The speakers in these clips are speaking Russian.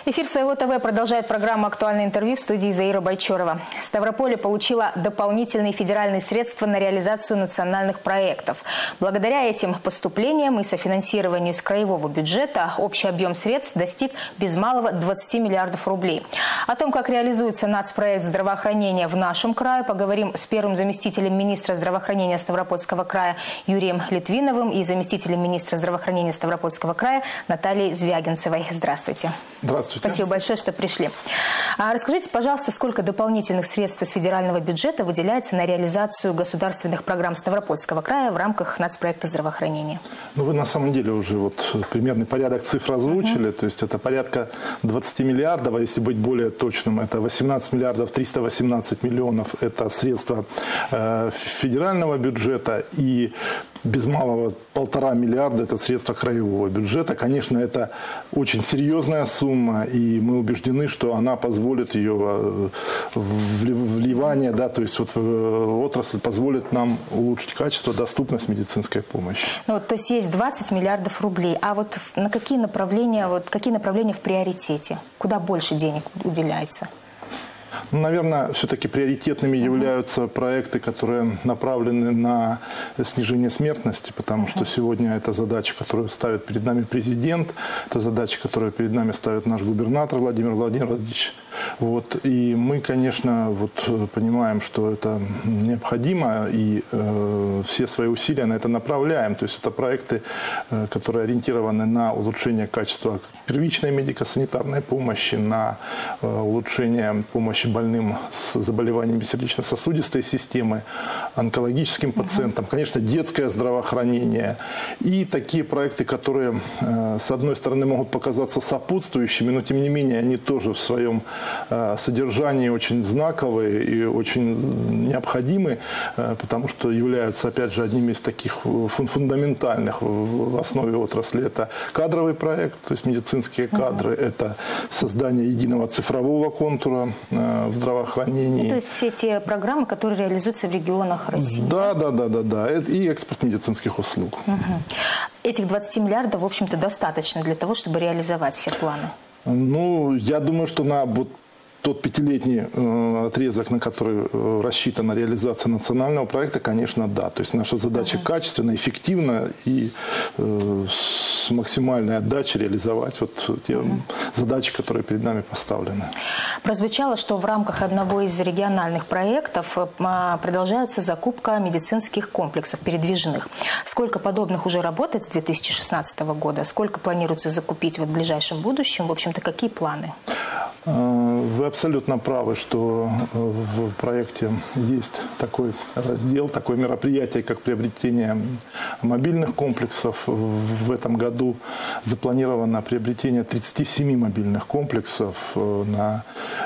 Эфир Своего ТВ продолжает программа «Актуальное интервью» в студии Заира Байчорова. Ставрополе получила дополнительные федеральные средства на реализацию национальных проектов. Благодаря этим поступлениям и софинансированию из краевого бюджета общий объем средств достиг без малого 20 миллиардов рублей. О том, как реализуется нацпроект здравоохранения в нашем крае, поговорим с первым заместителем министра здравоохранения Ставропольского края Юрием Литвиновым и заместителем министра здравоохранения Ставропольского края Натальей Звягинцевой. Здравствуйте. Здравствуйте. Спасибо большое, что пришли. Расскажите, пожалуйста, сколько дополнительных средств из федерального бюджета выделяется на реализацию государственных программ Ставропольского края в рамках нацпроекта здравоохранения? Ну, вы на самом деле уже примерный порядок цифр озвучили. То есть это порядка 20 миллиардов, а если быть более точным, это 18 миллиардов 318 миллионов. Это средства федерального бюджета и без малого 1,5 миллиарда – это средства краевого бюджета. Конечно, это очень серьезная сумма, и мы убеждены, что она позволит ее вливание, да, то есть в отрасль позволит нам улучшить качество, доступность медицинской помощи. Ну, то есть есть 20 миллиардов рублей, а вот на какие направления в приоритете? Куда больше денег уделяется? Ну, наверное, все-таки приоритетными являются проекты, которые направлены на снижение смертности, потому что сегодня это задача, которую ставит перед нами президент, это задача, которую перед нами ставит наш губернатор Владимир Владимирович. И мы, конечно, понимаем, что это необходимо, и все свои усилия на это направляем. То есть это проекты, которые ориентированы на улучшение качества первичной медико-санитарной помощи, на улучшение помощи больным с заболеваниями сердечно-сосудистой системы, онкологическим пациентам, конечно, детское здравоохранение. И такие проекты, которые, с одной стороны, могут показаться сопутствующими, но, тем не менее, они тоже в своем содержании очень знаковые и очень необходимы, потому что являются, опять же, одними из таких фундаментальных в основе отрасли. Это кадровый проект, то есть медицинские кадры, это создание единого цифрового контура в здравоохранении. То есть все те программы, которые реализуются в регионах России. Да. И экспорт медицинских услуг. Этих 20 миллиардов, в общем-то, достаточно для того, чтобы реализовать все планы. Ну, я думаю, что на тот пятилетний отрезок, на который рассчитана реализация национального проекта, конечно, да. То есть наша задача качественно, эффективно и с максимальной отдачей реализовать те задачи, которые перед нами поставлены. Прозвучало, что в рамках одного из региональных проектов продолжается закупка медицинских комплексов передвижных. Сколько подобных уже работает с 2016 года? Сколько планируется закупить в ближайшем будущем? В общем-то, какие планы? Вы абсолютно правы, что в проекте есть такой раздел, такое мероприятие, как приобретение мобильных комплексов. В этом году запланировано приобретение 37 мобильных комплексов. На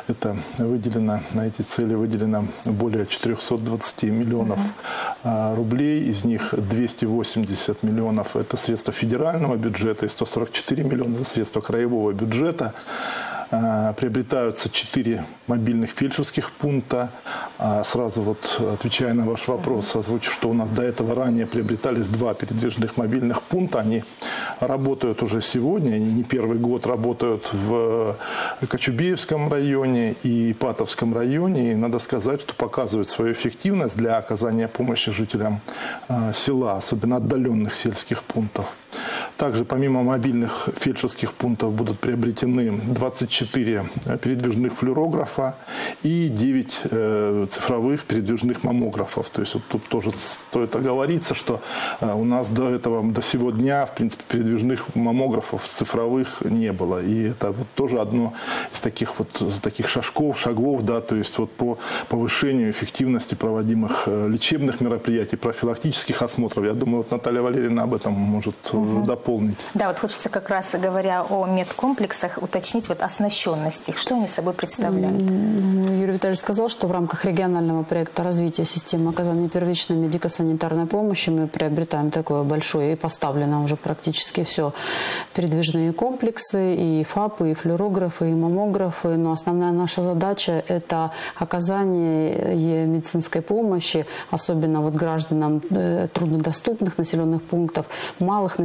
эти цели выделено более 420 миллионов рублей. Из них 280 миллионов – это средства федерального бюджета и 144 миллиона – это средства краевого бюджета. Приобретаются 4 мобильных фельдшерских пункта. Сразу отвечая на ваш вопрос, озвучу, что у нас до этого ранее приобретались 2 передвижных мобильных пункта. Они работают уже сегодня, они не первый год работают в Кочубеевском районе и Ипатовском районе. И надо сказать, что показывают свою эффективность для оказания помощи жителям села, особенно отдаленных сельских пунктов. Также помимо мобильных фельдшерских пунктов будут приобретены 24 передвижных флюорографа и 9 цифровых передвижных маммографов. То есть тут тоже стоит оговориться, что у нас до сего дня, в принципе, передвижных маммографов цифровых не было. И это тоже одно из таких шагов, да, то есть по повышению эффективности проводимых лечебных мероприятий, профилактических осмотров. Я думаю, Наталья Валерьевна об этом может дополнить. Да, хочется как раз, говоря о медкомплексах, уточнить оснащенность их. Что они собой представляют? Юрий Витальевич сказал, что в рамках регионального проекта развития системы оказания первичной медико-санитарной помощи мы приобретаем такое большое, и поставлено уже практически все, передвижные комплексы, и ФАПы, и флюорографы, и маммографы. Но основная наша задача – это оказание медицинской помощи, особенно гражданам труднодоступных населенных пунктов, малых населенных пунктов,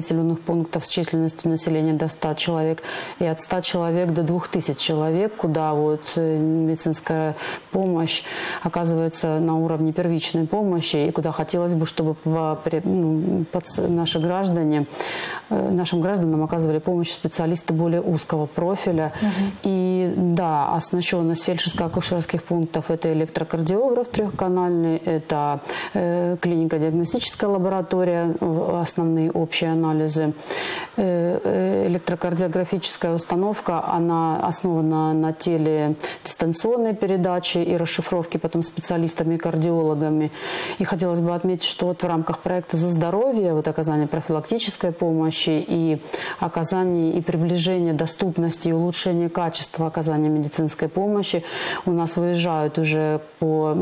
пунктов с численностью населения до 100 человек и от 100 человек до 2000 человек, куда вот медицинская помощь оказывается на уровне первичной помощи и куда хотелось бы, чтобы нашим гражданам оказывали помощь специалисты более узкого профиля. И да, оснащенность фельдшерско-акушерских пунктов – это электрокардиограф трехканальный, это клинико-диагностическая лаборатория, основные общие анализы. Электрокардиографическая установка, она основана на теледистанционной передаче и расшифровке потом специалистами и кардиологами. И хотелось бы отметить, что вот в рамках проекта «За здоровье» вот оказание профилактической помощи и оказание и приближение доступности и улучшение качества оказания медицинской помощи у нас выезжают уже по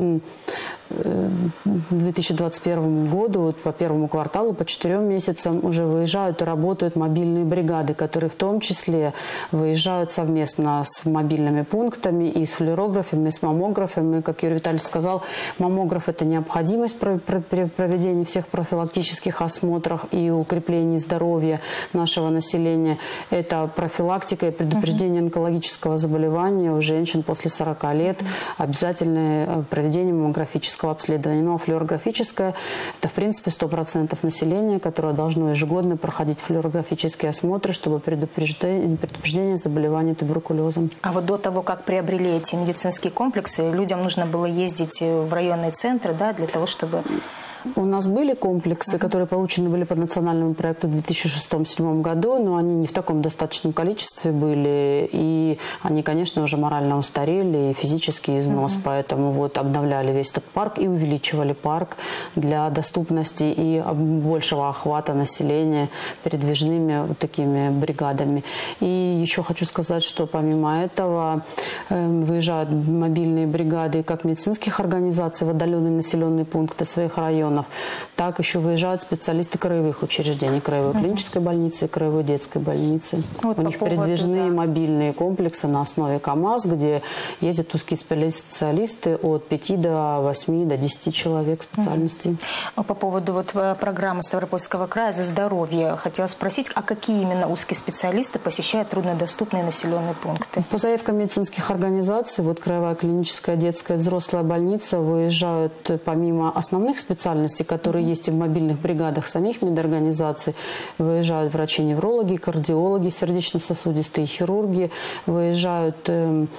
2021 году, вот по первому кварталу, по 4 месяцам уже выезжают и работают мобильные бригады, которые в том числе выезжают совместно с мобильными пунктами и с флюорографами, и с маммографами. Как Юрий Витальевич сказал, маммограф – это необходимость при проведении всех профилактических осмотров и укреплении здоровья нашего населения. Это профилактика и предупреждение онкологического заболевания у женщин после 40 лет, обязательное проведение маммографического обследования. Ну а флюорографическое – это в принципе 100% населения, которое должно ежегодно проходить флюорографические осмотры, чтобы предупреждение заболеваний туберкулезом. А вот до того, как приобрели эти медицинские комплексы, людям нужно было ездить в районные центры, да, для того, чтобы... У нас были комплексы, которые получены были по национальному проекту в 2006-2007 году, но они не в таком достаточном количестве были, и они, конечно, уже морально устарели, и физический износ, поэтому вот обновляли весь этот парк и увеличивали парк для доступности и большего охвата населения передвижными вот такими бригадами. И еще хочу сказать, что помимо этого выезжают мобильные бригады как медицинских организаций в отдаленные населенные пункты своих районов, так еще выезжают специалисты краевых учреждений, краевой клинической больницы и краевой детской больницы. Вот у них передвижные мобильные комплексы на основе КАМАЗ, где ездят узкие специалисты от 5 до 8 до 10 человек специальностей. По поводу вот программы Ставропольского края «За здоровье» хотела спросить, а какие именно узкие специалисты посещают труднодоступные населенные пункты? По заявкам медицинских организаций, вот краевая клиническая детская и взрослая больница выезжают помимо основных специальностей, которые есть и в мобильных бригадах самих медорганизаций, выезжают врачи-неврологи, кардиологи, сердечно-сосудистые хирурги, выезжают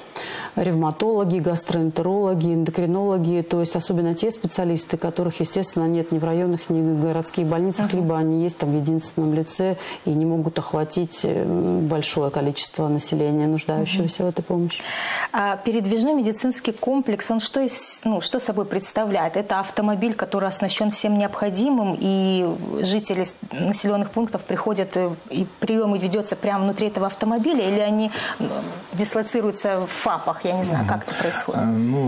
ревматологи, гастроэнтерологи, эндокринологи, то есть особенно те специалисты, которых, естественно, нет ни в районных, ни в городских больницах, либо они есть там в единственном лице и не могут охватить большое количество населения, нуждающегося в этой помощи. А передвижной медицинский комплекс, он что собой представляет? Это автомобиль, который оснащен всем необходимым, и жители населенных пунктов приходят, и прием ведется прямо внутри этого автомобиля, или они дислоцируются в ФАПах? Я не знаю, как это происходит.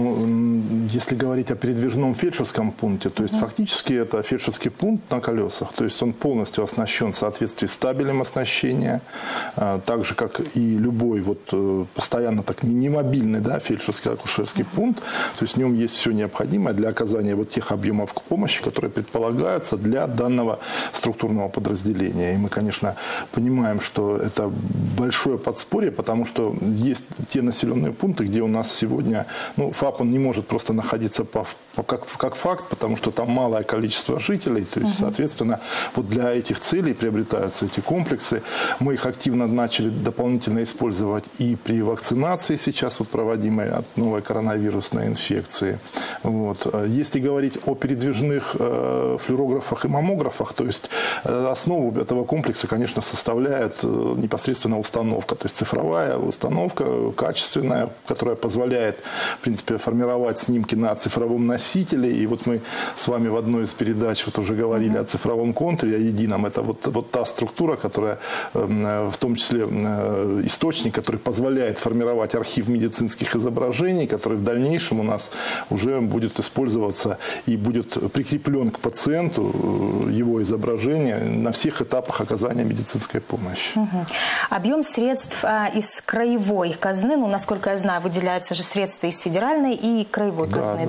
Если говорить о передвижном фельдшерском пункте, то есть фактически это фельдшерский пункт на колесах, то есть он полностью оснащен в соответствии с табелем оснащения, так же, как и любой вот постоянно так не мобильный, да, фельдшерский акушерский пункт, то есть в нем есть все необходимое для оказания вот тех объемов помощи, которые предполагаются для данного структурного подразделения. И мы, конечно, понимаем, что это большое подспорье, потому что есть те населенные пункты, где у нас сегодня, ФАП, он не может просто находиться как факт, потому что там малое количество жителей, то есть, соответственно, вот для этих целей приобретаются эти комплексы. Мы их активно начали дополнительно использовать и при вакцинации сейчас, вот проводимой от новой коронавирусной инфекции. Вот. Если говорить о передвижных флюорографах и маммографах, то есть основу этого комплекса, конечно, составляет непосредственно установка, то есть цифровая установка, качественная, которая позволяет, в принципе, формировать снимки на цифровом носителе. И вот мы с вами в одной из передач вот уже говорили о цифровом контуре, о едином. Это вот та структура, которая, в том числе источник, который позволяет формировать архив медицинских изображений, который в дальнейшем у нас уже будет использоваться и будет прикреплен к пациенту его изображение на всех этапах оказания медицинской помощи. Объем средств из краевой казны, насколько я знаю, выделяются же средства из федеральной и краевой казны, да?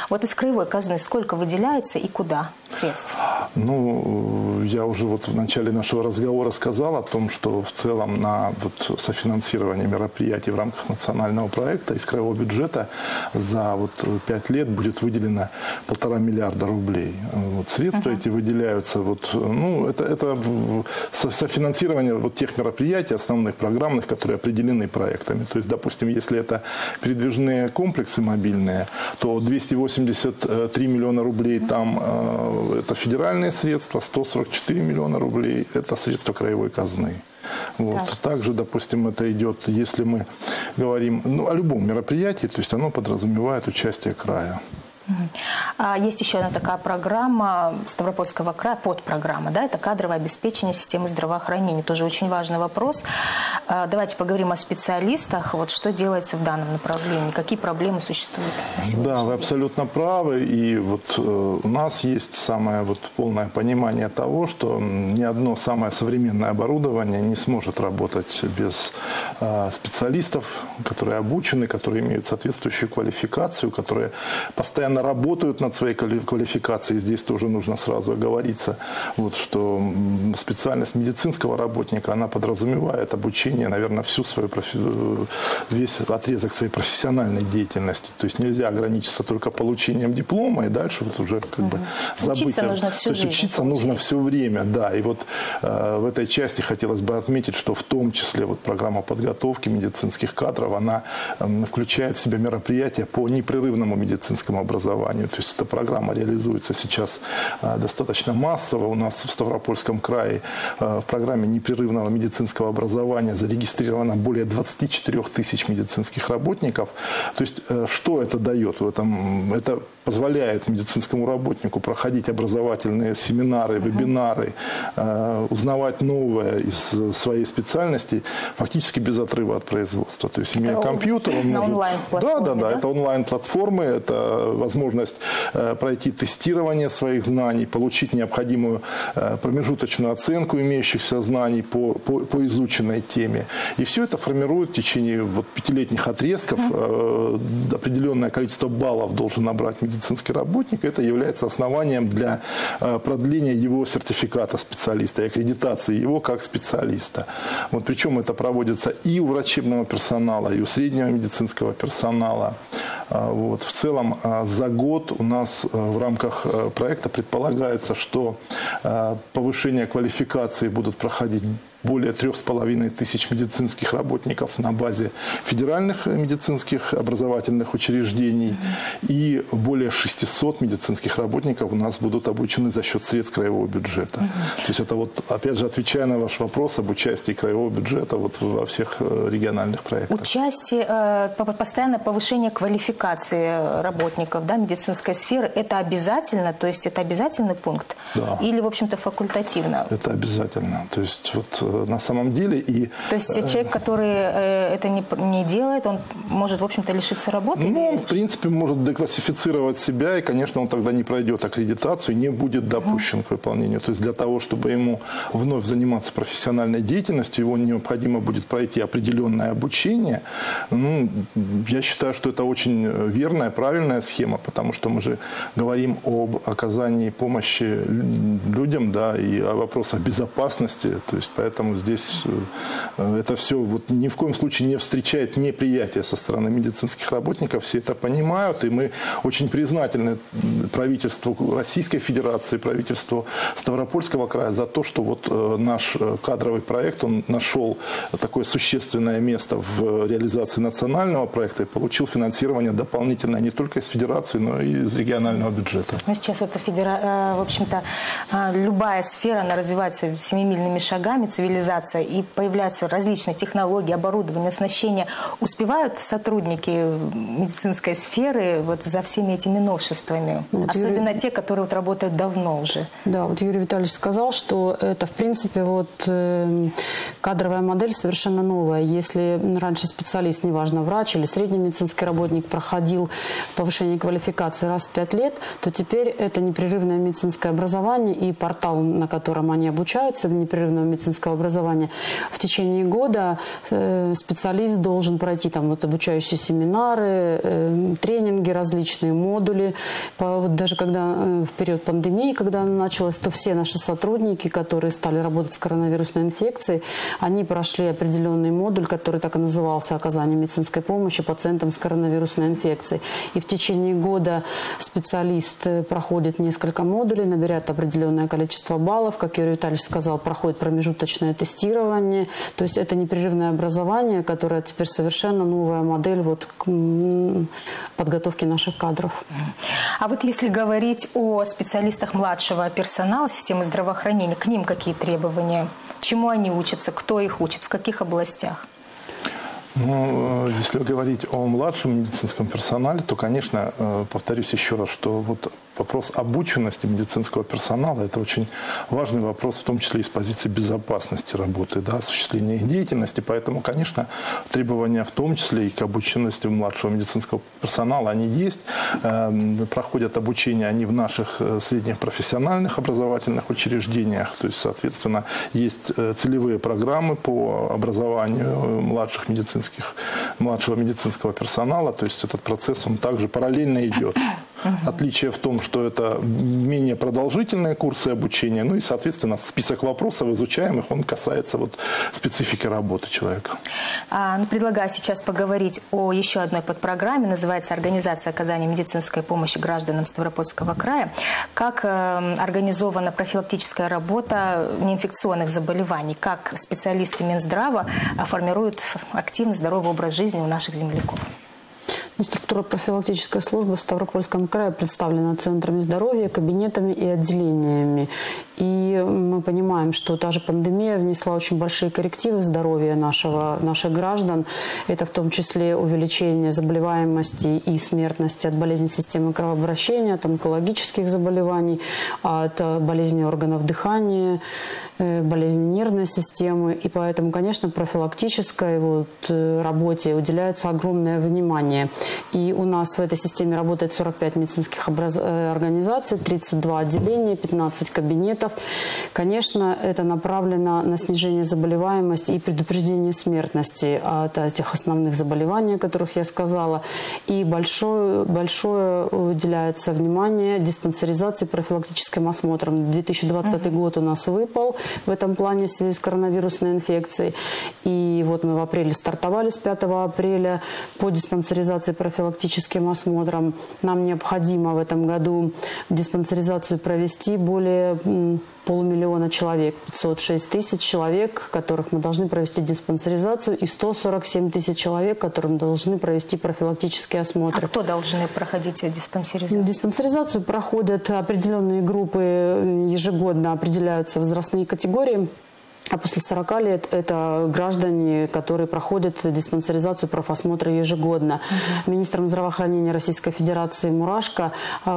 Вот из краевой казны сколько выделяется и куда средств? Ну, я уже вот в начале нашего разговора сказал о том, что в целом на вот софинансирование мероприятий в рамках национального проекта из краевого бюджета за вот 5 лет будет выделено 1,5 миллиарда рублей. Вот средства эти выделяются, вот, ну, это софинансирование вот тех мероприятий основных, программных, которые определены проектами. То есть, допустим, если это передвижные комплексы мобильные, то 283 миллиона рублей там это федеральные средства, 144 миллиона рублей – это средства краевой казны. Вот. Также, допустим, это идет, если мы говорим о любом мероприятии, то есть оно подразумевает участие края. Есть еще одна такая программа Ставропольского края, подпрограмма, да, это кадровое обеспечение системы здравоохранения. Тоже очень важный вопрос. Давайте поговорим о специалистах. Вот что делается в данном направлении, какие проблемы существуют на сегодняшний день? Да, вы абсолютно правы. И вот у нас есть самое вот полное понимание того, что ни одно самое современное оборудование не сможет работать без специалистов, которые обучены, которые имеют соответствующую квалификацию, которые постоянно работают над своей квалификацией. Здесь тоже нужно сразу оговориться, вот, что специальность медицинского работника, она подразумевает обучение, наверное, весь отрезок своей профессиональной деятельности. То есть нельзя ограничиться только получением диплома и дальше вот уже как бы забыть. Учиться нужно всю жизнь. Учиться нужно все время, да. И вот в этой части хотелось бы отметить, что в том числе вот программа подготовки медицинских кадров, она включает в себя мероприятия по непрерывному медицинскому образованию. То есть эта программа реализуется сейчас достаточно массово. У нас в Ставропольском крае в программе непрерывного медицинского образования зарегистрировано более 24 тысяч медицинских работников. То есть что это дает в этом? Это позволяет медицинскому работнику проходить образовательные семинары, вебинары, узнавать новое из своей специальности фактически без отрыва от производства. То есть, имея компьютер, он может... Да, это онлайн-платформы, это возможность пройти тестирование своих знаний, получить необходимую промежуточную оценку имеющихся знаний по изученной теме. И все это формирует в течение вот 5-летних отрезков. Определенное количество баллов должен набрать медицинский работник. Это является основанием для продления его сертификата специалиста и аккредитации его как специалиста. Вот, причем это проводится и у врачебного персонала, и у среднего медицинского персонала. Вот. В целом за год у нас в рамках проекта предполагается, что повышение квалификации будут проходить более 3500 медицинских работников на базе федеральных медицинских образовательных учреждений и более 600 медицинских работников у нас будут обучены за счет средств краевого бюджета. То есть это вот, опять же, отвечая на ваш вопрос об участии краевого бюджета вот во всех региональных проектах. Участие, постоянное повышение квалификации работников, да, медицинской сферы, это обязательно? То есть это обязательный пункт? Да. Или, в общем-то, факультативно? Это обязательно. То есть вот на самом деле. То есть человек, который это не делает, он может, в общем-то, лишиться работы? Ну, он, в принципе, может деклассифицировать себя, и, конечно, он тогда не пройдет аккредитацию, не будет допущен к выполнению. То есть для того, чтобы ему вновь заниматься профессиональной деятельностью, его необходимо будет пройти определенное обучение. Ну, я считаю, что это очень верная, правильная схема, потому что мы же говорим об оказании помощи людям, да, и о вопросах безопасности. То есть поэтому здесь это все вот ни в коем случае не встречает неприятие со стороны медицинских работников. Все это понимают, и мы очень признательны правительству Российской Федерации, правительству Ставропольского края за то, что вот наш кадровый проект, он нашел такое существенное место в реализации национального проекта и получил финансирование дополнительное не только из Федерации, но и из регионального бюджета. Ну, сейчас это в общем-то, любая сфера, она развивается семимильными шагами, цивилизация, и появляются различные технологии, оборудование, оснащение. Успевают сотрудники медицинской сферы вот за всеми этими новшествами? Вот особенно те, которые вот работают давно уже. Да, вот Юрий Витальевич сказал, что это, в принципе, вот кадровая модель совершенно новая. Если раньше специалист, неважно, врач или средний медицинский работник, проходил повышение квалификации раз в 5 лет, то теперь это непрерывное медицинское образование и портал, на котором они обучаются, непрерывного медицинского здравообразования. В течение года специалист должен пройти там вот обучающие семинары, тренинги, различные модули. Вот даже когда в период пандемии, когда она началась, то все наши сотрудники, которые стали работать с коронавирусной инфекцией, они прошли определенный модуль, который так и назывался «Оказание медицинской помощи пациентам с коронавирусной инфекцией». И в течение года специалист проходит несколько модулей, набирает определенное количество баллов. Как Юрий Витальевич сказал, проходит промежуточное тестирование. То есть это непрерывное образование, которое теперь совершенно новая модель вот подготовки наших кадров. А вот если говорить о специалистах младшего персонала системы здравоохранения, к ним какие требования? Чему они учатся? Кто их учит? В каких областях? Ну, если говорить о младшем медицинском персонале, то, конечно, повторюсь еще раз, что вот вопрос обученности медицинского персонала – это очень важный вопрос, в том числе и с позиции безопасности работы, да, осуществления их деятельности. Поэтому, конечно, требования в том числе и к обученности младшего медицинского персонала, они есть. Проходят обучение они в наших средних профессиональных образовательных учреждениях. То есть, соответственно, есть целевые программы по образованию младшего медицинского персонала. То есть этот процесс, он также параллельно идет. Отличие в том, что это менее продолжительные курсы обучения, ну и, соответственно, список вопросов изучаемых, он касается вот специфики работы человека. Предлагаю сейчас поговорить о еще одной подпрограмме, называется «Организация оказания медицинской помощи гражданам Ставропольского края». Как организована профилактическая работа неинфекционных заболеваний, как специалисты Минздрава формируют активный здоровый образ жизни у наших земляков? Структура профилактической службы в Ставропольском крае представлена центрами здоровья, кабинетами и отделениями. И мы понимаем, что та же пандемия внесла очень большие коррективы в здоровье наших граждан. Это в том числе увеличение заболеваемости и смертности от болезней системы кровообращения, от онкологических заболеваний, от болезней органов дыхания, болезней нервной системы. И поэтому, конечно, профилактической работе уделяется огромное внимание. И у нас в этой системе работает 45 медицинских организаций, 32 отделения, 15 кабинетов. Конечно, это направлено на снижение заболеваемости и предупреждение смертности от этих основных заболеваний, о которых я сказала. И большое уделяется внимание диспансеризации, профилактическим осмотрам. 2020 год у нас выпал в этом плане в связи с коронавирусной инфекцией. И вот мы в апреле стартовали с 5 апреля по диспансеризации, профилактическим осмотрам. Нам необходимо в этом году диспансеризацию провести более 500 000 человек, 506 000 человек, которых мы должны провести диспансеризацию, и 147 000 человек, которым должны провести профилактические осмотры. А кто должны проходить диспансеризацию? Диспансеризацию проходят определенные группы, ежегодно определяются возрастные категории. А после 40 лет это граждане, которые проходят диспансеризацию, профосмотры ежегодно. Министром здравоохранения Российской Федерации Мурашко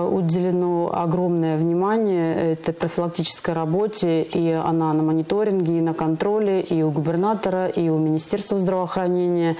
уделено огромное внимание этой профилактической работе. И она на мониторинге, и на контроле, и у губернатора, и у Министерства здравоохранения.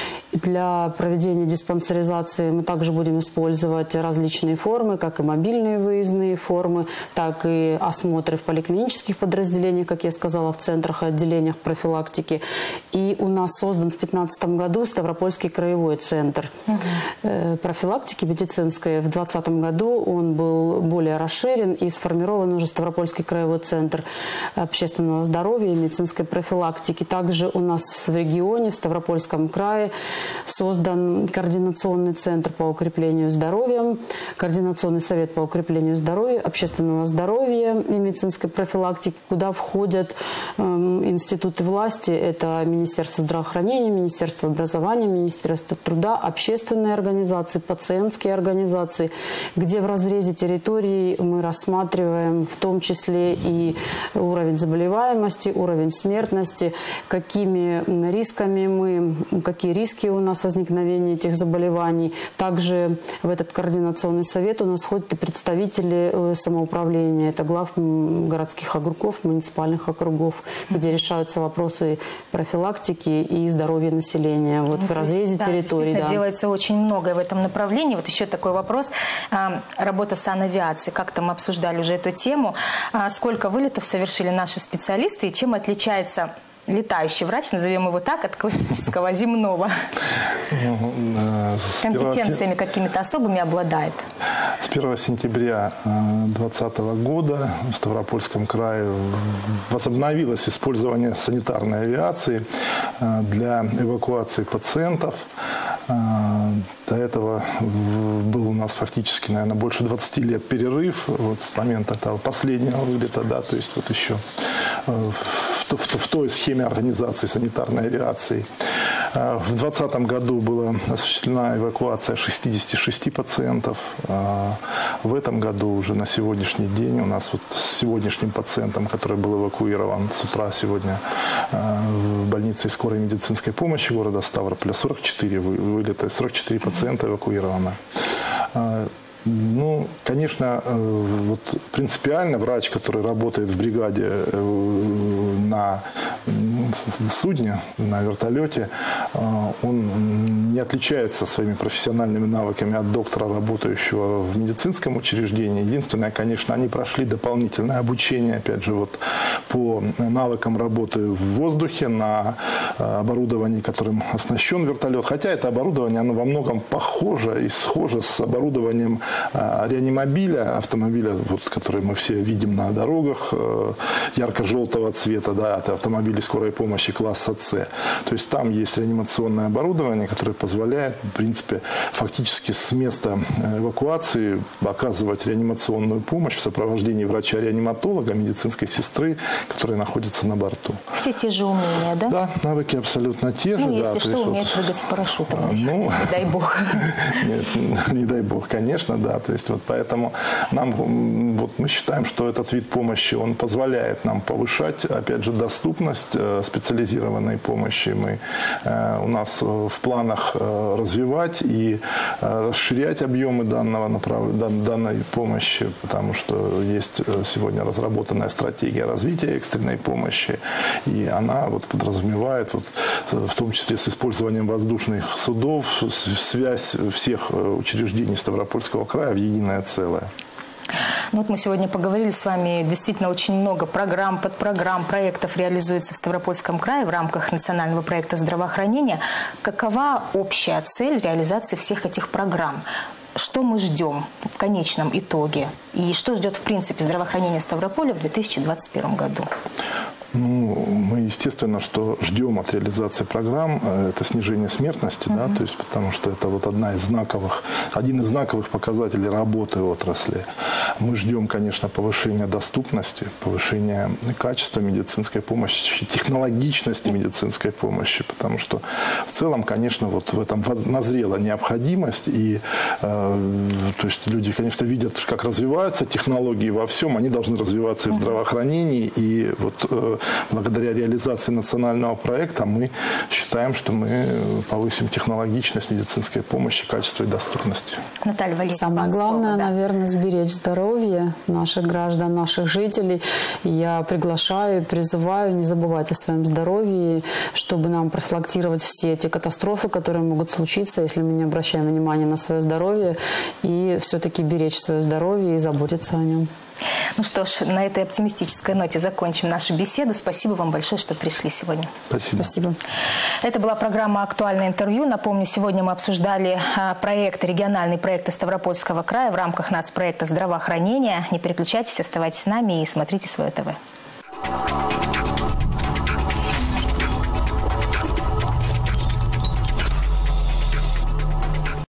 Для проведения диспансеризации мы также будем использовать различные формы, как и мобильные выездные формы, так и осмотры в поликлинических подразделениях, как я сказала, в центрах и отделениях профилактики. И у нас создан в 2015 году Ставропольский краевой центр профилактики медицинской. В 2020 году он был более расширен и сформирован уже Ставропольский краевой центр общественного здоровья и медицинской профилактики. Также у нас в регионе, в Ставропольском крае, создан координационный центр по укреплению здоровья, координационный совет по укреплению здоровья, общественного здоровья и медицинской профилактики, куда входят институты власти. Это Министерство здравоохранения, Министерство образования, Министерство труда, общественные организации, пациентские организации, где в разрезе территории мы рассматриваем в том числе и уровень заболеваемости, уровень смертности, какие риски риски у нас возникновения этих заболеваний. Также в этот координационный совет у нас входят и представители самоуправления. Это глав городских округов, муниципальных округов, где решаются вопросы профилактики и здоровья населения. Вот в разрезе территории. Да. Делается очень многое в этом направлении. Вот еще такой вопрос. Работа санавиации. Как-то мы обсуждали уже эту тему. Сколько вылетов совершили наши специалисты и чем отличается летающий врач, назовем его так, от классического земного? Компетенциями какими-то особыми обладает? С 1 сентября 2020 года в Ставропольском крае возобновилось использование санитарной авиации для эвакуации пациентов. До этого был у нас фактически, наверное, больше 20 лет перерыв вот с момента этого последнего вылета, да, то есть вот еще в той схеме организации санитарной авиации. В 2020 году была осуществлена эвакуация 66 пациентов. В этом году уже на сегодняшний день у нас вот с сегодняшним пациентом, который был эвакуирован с утра сегодня в больнице скорой медицинской помощи города Ставрополя, 44 вылета, 44 пациента эвакуировано. Ну, конечно, вот принципиально врач, который работает в бригаде на судне, на вертолете, он не отличается своими профессиональными навыками от доктора, работающего в медицинском учреждении. Единственное, конечно, они прошли дополнительное обучение, опять же, вот по навыкам работы в воздухе, на оборудовании, которым оснащен вертолет. Хотя это оборудование, оно во многом похоже и схоже с оборудованием реанимобиля, автомобиля, вот, который мы все видим на дорогах, ярко-желтого цвета, да, это автомобили скорой помощи класса С. То есть там есть реанимационное оборудование, которое позволяет, в принципе, фактически с места эвакуации оказывать реанимационную помощь в сопровождении врача-реаниматолога, медицинской сестры, которая находится на борту. Все те же умения, да? Да, навыки абсолютно те же. Ну, если да, что, умеет прыгать с парашютом. Ну, не дай бог. Нет, не дай бог, конечно, да. То есть вот поэтому вот мы считаем, что этот вид помощи, он позволяет нам повышать, опять же, доступность специализированной помощи. У нас в планах развивать и расширять объемы данной помощи, потому что есть сегодня разработанная стратегия развития экстренной помощи, и она вот подразумевает, вот, в том числе с использованием воздушных судов, связь всех учреждений Ставропольского края в единое целое. Ну, вот мы сегодня поговорили с вами, действительно очень много программ, подпрограмм, проектов реализуется в Ставропольском крае в рамках национального проекта здравоохранения. Какова общая цель реализации всех этих программ? Что мы ждем в конечном итоге? И что ждет, в принципе, здравоохранение Ставрополя в 2021 году? Ну, мы, естественно, что ждем от реализации программ, это снижение смертности, да, то есть, потому что это вот один из знаковых показателей работы отрасли. Мы ждем, конечно, повышения доступности, повышения качества медицинской помощи, технологичности медицинской помощи, потому что в целом, конечно, вот в этом назрела необходимость, и то есть люди, конечно, видят, как развиваются технологии во всем, они должны развиваться и в здравоохранении, и вот благодаря реализации национального проекта мы считаем, что мы повысим технологичность медицинской помощи, качество и доступность. Наталья Валерьевна, самое главное, наверное, сберечь здоровье наших граждан, наших жителей. И я приглашаю, призываю не забывать о своем здоровье, чтобы нам профилактировать все эти катастрофы, которые могут случиться, если мы не обращаем внимания на свое здоровье, и все-таки беречь свое здоровье и заботиться о нем. Ну что ж, на этой оптимистической ноте закончим нашу беседу. Спасибо вам большое, что пришли сегодня. Спасибо. Спасибо. Это была программа «Актуальное интервью». Напомню, сегодня мы обсуждали региональный проект Ставропольского края в рамках нацпроекта здравоохранения. Не переключайтесь, оставайтесь с нами и смотрите свое ТВ.